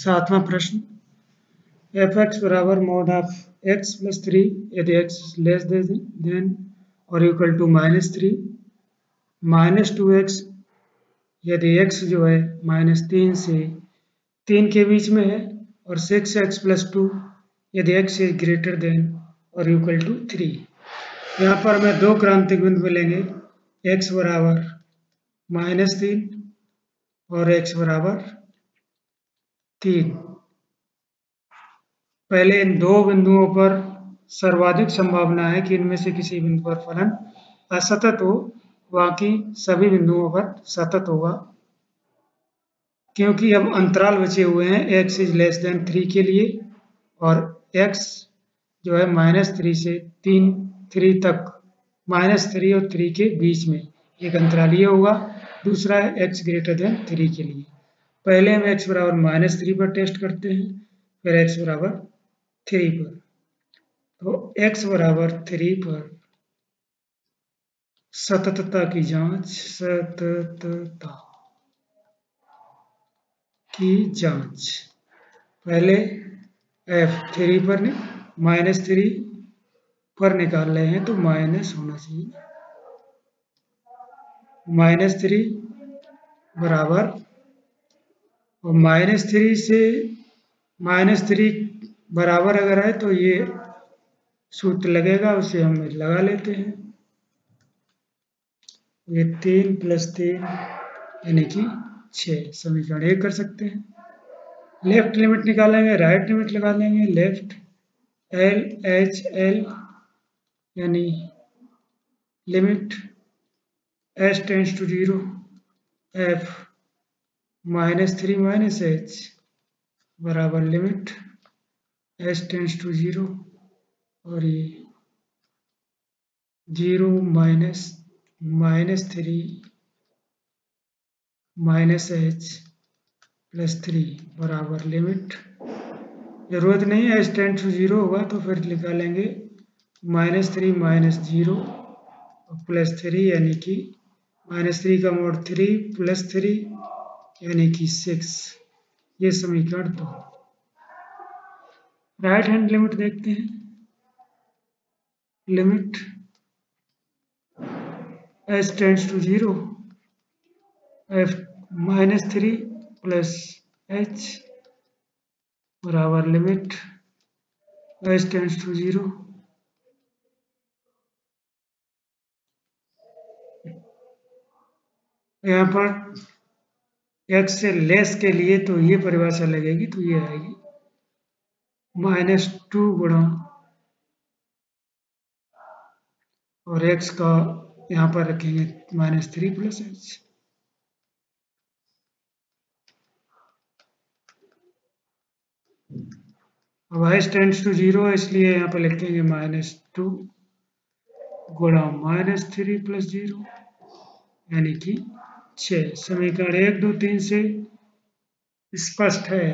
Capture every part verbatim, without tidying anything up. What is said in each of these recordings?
सातवां प्रश्न, F X बराबर mod of X plus three यदि X less than or equal to minus three, minus two X यदि X जो है माइनस तीन से तीन के बीच में है, और सिक्स एक्स प्लस टू यदि X is greater than or equal to three. यहाँ पर हमें दो क्रांतिक बिंदु मिलेंगे, एक्स बराबर माइनस तीन और एक्स बराबर तीन। पहले इन दो बिंदुओं पर सर्वाधिक संभावना है कि इनमें से किसी बिंदु पर फलन असतत हो, बाकी सभी बिंदुओं पर सतत होगा, क्योंकि अब अंतराल बचे हुए हैं x is less than three के लिए, और x जो है माइनस थ्री से तीन थ्री तक, माइनस थ्री और थ्री के बीच में एक अंतराल ये होगा, दूसरा है x ग्रेटर देन थ्री के लिए। पहले हम x बराबर माइनस थ्री पर टेस्ट करते हैं, फिर x बराबर थ्री पर। तो x बराबर थ्री पर सततता की जांच, सततता की जांच, पहले एफ थ्री पर ने माइनस थ्री पर निकाल रहे हैं तो माइनस होना चाहिए, माइनस थ्री बराबर, और माइनस थ्री से माइनस थ्री बराबर अगर है तो ये सूत्र लगेगा, उसे हम लगा लेते हैं। ये तीन प्लस तीन यानी कि छः, समीकरण एक कर सकते हैं। लेफ्ट लिमिट निकालेंगे, राइट लिमिट लगा लेंगे। लेफ्ट एल एच एल यानी limit H tends to zero F minus three minus H बराबर limit H tends to zero, और ये zero minus minus three minus H plus three बराबर limit, जरूरत नहीं है एच टेंस टू जीरो होगा तो फिर निकालेंगे minus three minus zero plus three यानी कि माइनस थ्री का मोड थ्री प्लस थ्री यानी कि सिक्स। ये समीकरण दो। राइट हैंड लिमिट देखते हैं, limit H tends to zero F minus three plus H बराबर limit H tends to zero यहाँ पर x से लेस के लिए तो ये परिभाषा लगेगी, तो ये आएगी माइनस टू गुणा, और x का यहाँ पर रखेंगे माइनस थ्री प्लस एच। अब h टेंड्स टू जीरो है, इसलिए यहाँ पर लिखेंगे माइनस टू गुणा माइनस थ्री प्लस जीरो यानी कि छः। समीकरण एक दो तीन से स्पष्ट है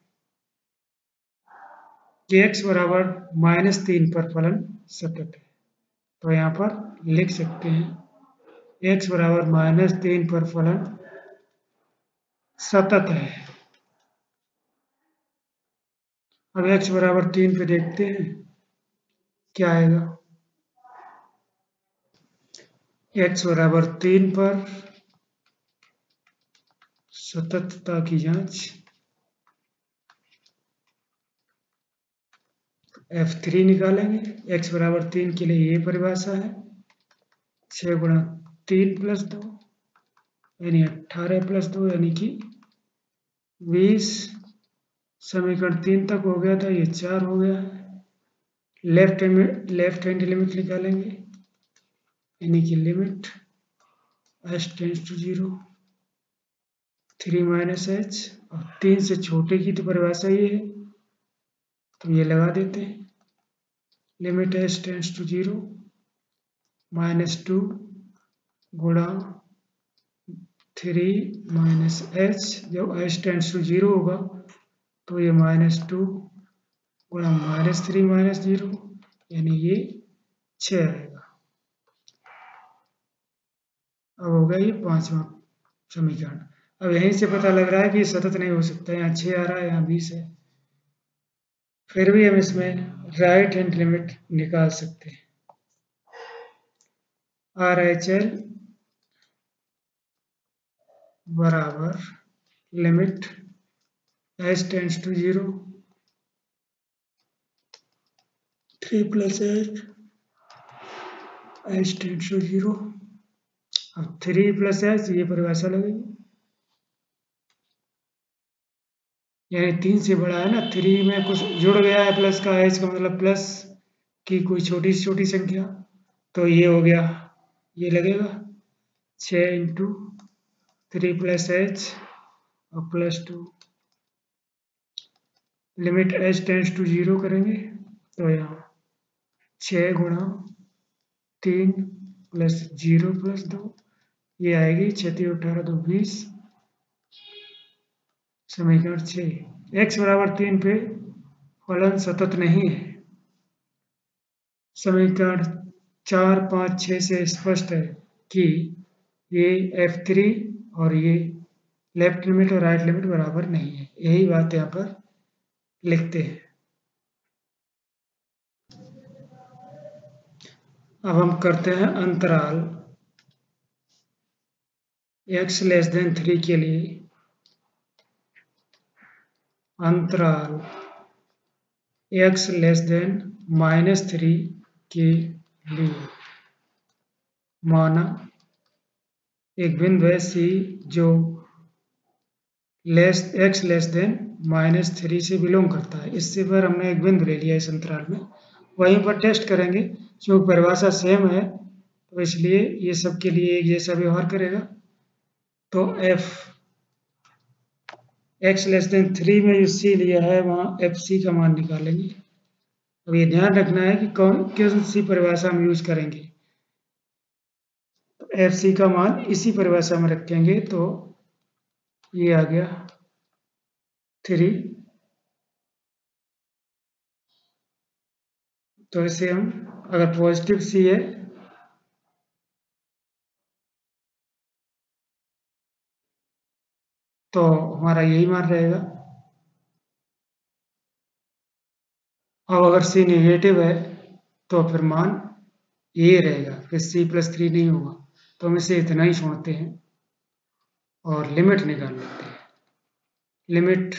कि x बराबर माइनस तीन पर फलन सतत है, तो यहाँ पर लिख सकते हैं x बराबर माइनस तीन पर फलन सतत है। अब x बराबर तीन पे देखते हैं क्या आएगा। x बराबर तीन पर सततता की जांच, एफ थ्री निकालेंगे। x बराबर तीन के लिए ये परिभाषा है, छः गुणा तीन प्लस दो यानी अट्ठारह प्लस दो यानी कि बीस। समीकरण तीन तक हो गया था, ये चार हो गया है। लेफ्ट लेफ्ट हैंड लिमिट निकालेंगे यानी कि limit H tends to zero three minus h, और तीन से छोटे की तो परिभाषा ये है तो ये लगा देते हैं। Limit H tends to zero minus two गुणा थ्री माइनस एच, जब एच टेंस टू जीरो होगा तो ये माइनस टू गुणा माइनस थ्री माइनस जीरो यानी ये छः आएगा। अब होगा ये पांचवा समीकरण। अब यहीं से पता लग रहा है कि ये सतत नहीं हो सकता, यहाँ छः आ रहा है, यहाँ बीस है, फिर भी हम इसमें राइट हैंड लिमिट निकाल सकते हैं। आर एच एल बराबर limit h tends to zero, three plus h h tends to zero. अब थ्री प्लस एच ये परिभाषा लगेगी, यानी तीन से बड़ा है ना, थ्री में कुछ जुड़ गया है प्लस का, एच का मतलब प्लस की कोई छोटी से छोटी संख्या, तो ये हो गया, ये लगेगा छः इंटू थ्री प्लस एच और plus two, limit h tends to zero करेंगे तो यहाँ छः गुणा तीन प्लस जीरो प्लस दो, ये आएगी छत्तीस अठारह दो बीस, समीकरण छः। एक्स बराबर तीन पे फलन सतत नहीं है। समीकरण चार पाँच छः से स्पष्ट है कि ये एफ थ्री और ये लेफ्ट लिमिट और राइट लिमिट बराबर नहीं है, यही बात यहाँ पर लिखते हैं। अब हम करते हैं अंतराल x लेस देन थ्री के लिए, अंतराल x less than minus three के लिए माना एक बिंदु है सी जो less x less than minus three से बिलोंग करता है। इससे पर हमने एक बिंदु ले लिया इस अंतराल में, वहीं पर टेस्ट करेंगे, क्योंकि परिभाषा सेम है तो इसलिए ये सब के लिए एक जैसा व्यवहार करेगा। तो f x less than three में जो c लिया है वहाँ एफ सी का मान निकालेंगे। अब ये ध्यान रखना है कि कौन किस सी परिभाषा में यूज करेंगे, तो एफ सी का मान इसी परिभाषा में रखेंगे, तो ये आ गया थ्री, तो इसे हम अगर पॉजिटिव सी है तो हमारा यही मान रहेगा, अब अगर सी नेगेटिव है तो फिर मान ये रहेगा, फिर सी प्लस थ्री नहीं होगा, तो हम इसे इतना ही छोड़ते हैं और लिमिट निकाल लेते हैं। Limit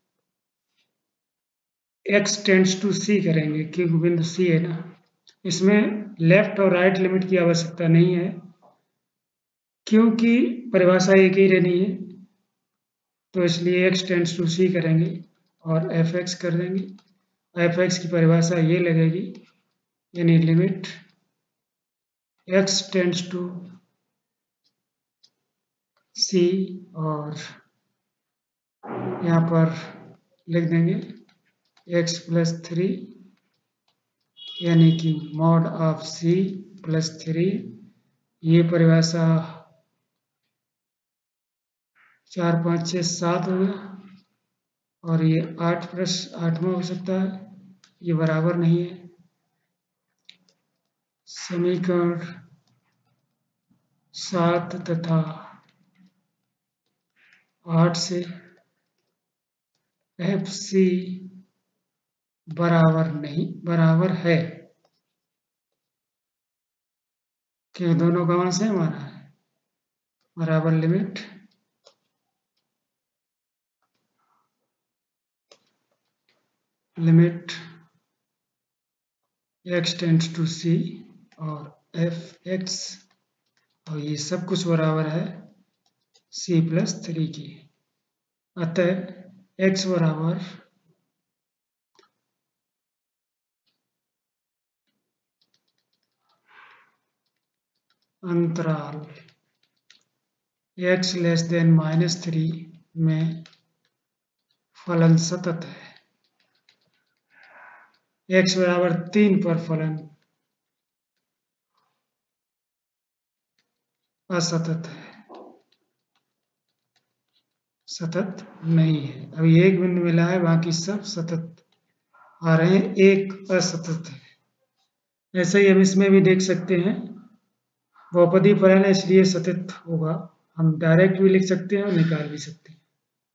x tends to c करेंगे क्योंकि बिंदु सी है ना, इसमें लेफ्ट और राइट लिमिट की आवश्यकता नहीं है क्योंकि परिभाषा एक ही रहनी है, तो इसलिए x टेंड्स टू सी करेंगे और एफ एक्स कर देंगे। एफ एक्स की परिभाषा ये लगेगी, यानी limit x tends to c और यहाँ पर लिख देंगे x प्लस थ्री, यानी कि mod of c plus three, ये परिभाषा चार पाँच छः सात हो गया, और ये आठ प्लस आठवां हो सकता है, ये बराबर नहीं है। समीकरण सात तथा आठ से एफ सी बराबर नहीं बराबर है, क्योंकि दोनों का मान सेम आ रहा है, बराबर limit limit x tends to c और एफ एक्स, और ये सब कुछ बराबर है c प्लस थ्री की। अतः x बराबर अंतराल x less than minus three में फलन सतत है, x बराबर तीन पर फलन असतत है, सतत नहीं है। अभी एक बिंदु मिला है, बाकी सब सतत आ रहे हैं, एक असतत है। ऐसे ही हम इसमें भी देख सकते हैं, बहुपदी फलन है इसलिए सतत होगा, हम डायरेक्ट भी लिख सकते हैं और निकाल भी सकते हैं।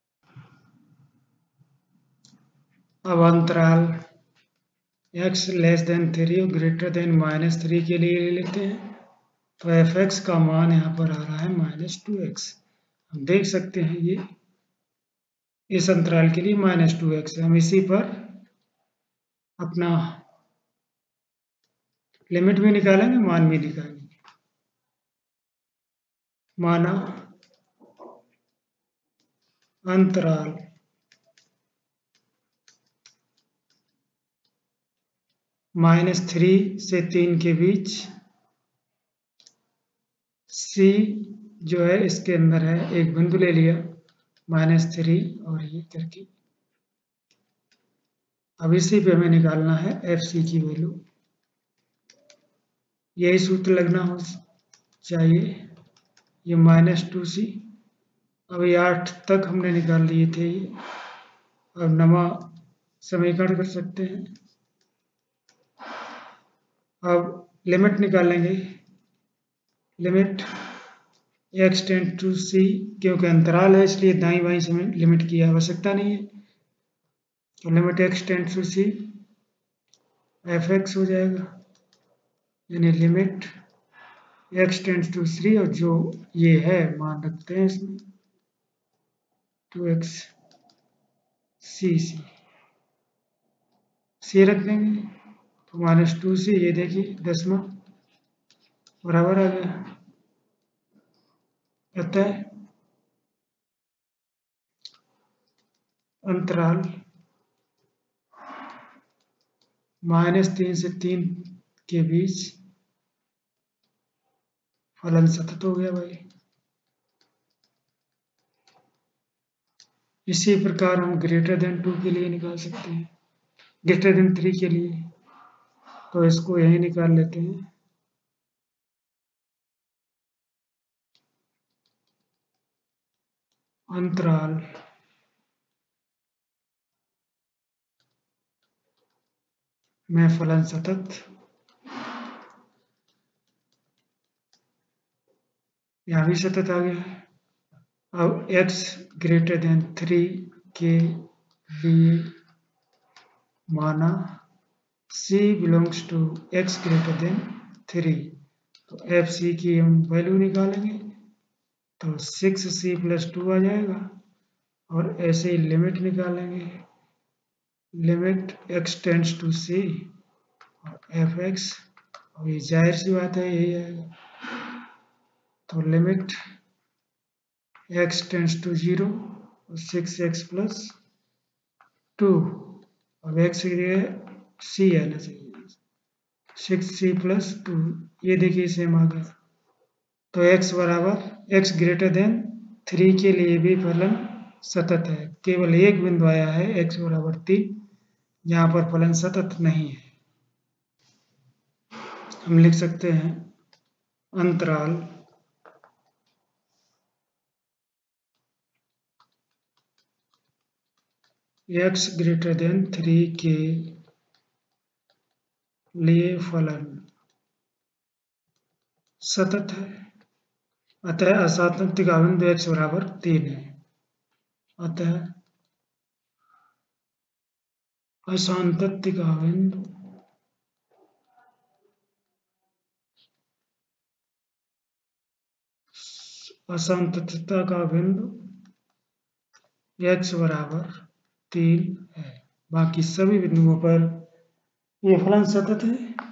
अब अंतराल x लेस देन थ्री और ग्रेटर देन माइनस थ्री के लिए ले लेते हैं। तो एफ एक्स का मान यहाँ पर आ रहा है माइनस टू एक्स। हम देख सकते हैं ये इस अंतराल के लिए माइनस टू एक्स है। हम इसी पर अपना लिमिट भी निकालेंगे, मान भी निकालेंगे। माना अंतराल माइनस थ्री से तीन के बीच सी जो है इसके अंदर है, एक बिंदु ले लिया माइनस थ्री और ये करके। अब इसी पे हमें निकालना है एफ सी की वैल्यू। यही सूत्र लगना हो चाहिए, ये माइनस टू सी। अब ये आठ तक हमने निकाल लिए थे ये। अब नवा समीकरण कर सकते हैं। अब लिमिट निकालेंगे, limit x tend to c, क्योंकि अंतराल है इसलिए दाई बाई से लिमिट की आवश्यकता नहीं है। तो limit x tend to c f x हो जाएगा, यानी limit x tend to three और जो ये है मान रखते हैं इसमें टू एक्स सी सी सी रख देंगे। तो माइनस टू से ये देखिए दसवां बराबर आ गया। अतः अंतराल माइनस तीन से तीन के बीच फलन सतत हो गया भाई। इसी प्रकार हम ग्रेटर देन टू के लिए निकाल सकते हैं, ग्रेटर देन थ्री के लिए। तो इसको यही निकाल लेते हैं। अंतराल में फलन सतत, यहाँ भी सतत आ गया है। अब x ग्रेटर देन थ्री के लिए माना c belongs to x greater than three. तो एफ सी की हम वैल्यू निकालेंगे तो सिक्स सी प्लस टू आ जाएगा। और ऐसे ही लिमिट निकालेंगे, limit x tends to c और एफ एक्स, और ये जाहिर सी बात है यही आएगा। तो limit x tends to zero और सिक्स एक्स प्लस टू। अब x के लिए c आना चाहिए, सिक्स सी प्लस टू, ये देखिए सेम आ गया। तो x बराबर x ग्रेटर देन थ्री के लिए भी फलन सतत है। केवल एक बिंदु आया है x बराबर तीन, जहाँ पर फलन सतत नहीं है। हम लिख सकते हैं अंतराल x ग्रेटर देन थ्री के लिए फलन सतत है, अतः असातत्य का बिंदु x बराबर तीन है। अतः असातत्य का बिंदु असंततता का बिंदु x बराबर तीन है। बाकी सभी बिंदुओं पर ये फलन सतत है।